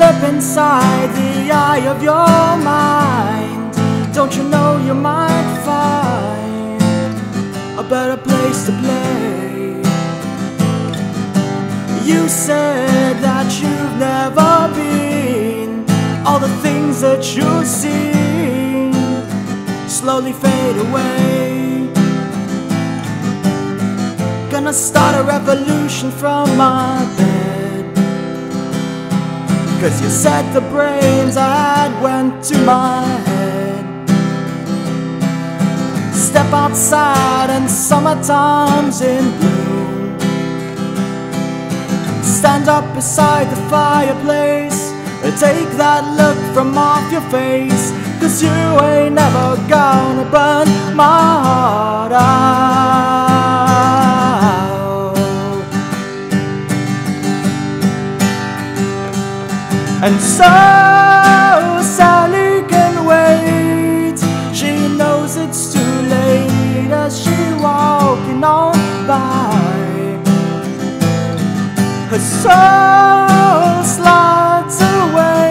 slip inside the eye of your mind. Don't you know you might find a better place to play? You said that you've never been. All the things that you've seen slowly fade away. Gonna start a revolution from my bed, 'cause you said the brains I had went to my head. Step outside and summertime's in bloom. Stand up beside the fireplace, take that look from off your face, 'cause you ain't never gonna burn my heart out. And so Sally can wait. She knows it's too late as she walking on by. Her soul slides away.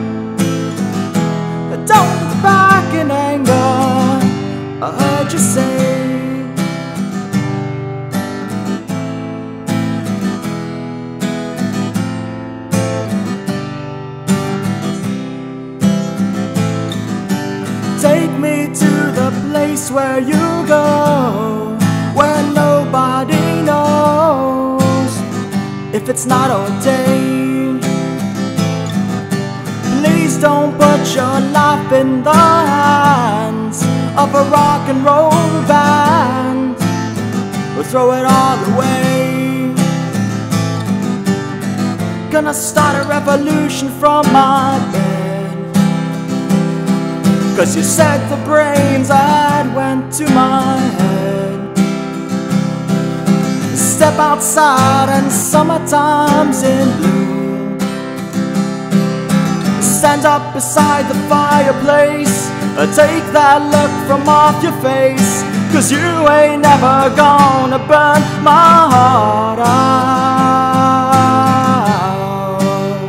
Don't look back in anger, I heard you say. Take me to the place where you go, where nobody knows if it's not ordained. Please don't put your life in the hands of a rock and roll band, or throw it all away. Gonna start a revolution from my bed, 'cause you said the brains I had went to my head. Step outside and summertime's in bloom. Stand up beside the fireplace, take that look from off your face, 'cause you ain't never gonna burn my heart out.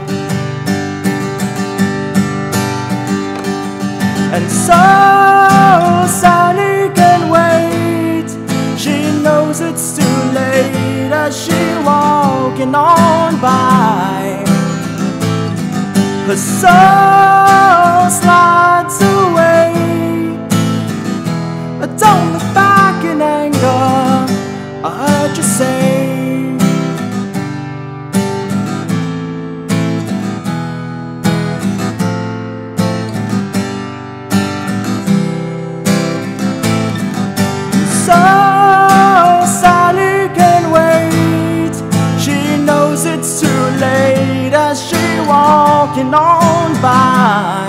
And so Sally can wait. She knows it's too late as she walking on by. Her soul slides away. Don't look back in anger, I heard you say. So Sally can wait. She knows it's too late as she walking on by.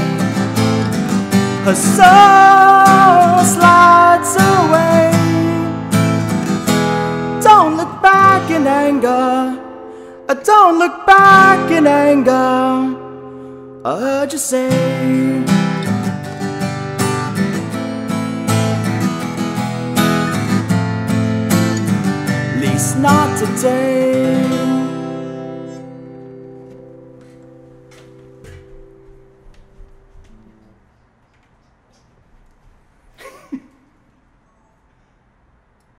Her soul slides away. Don't look back in anger, don't look back in anger, I heard you say. At least not today.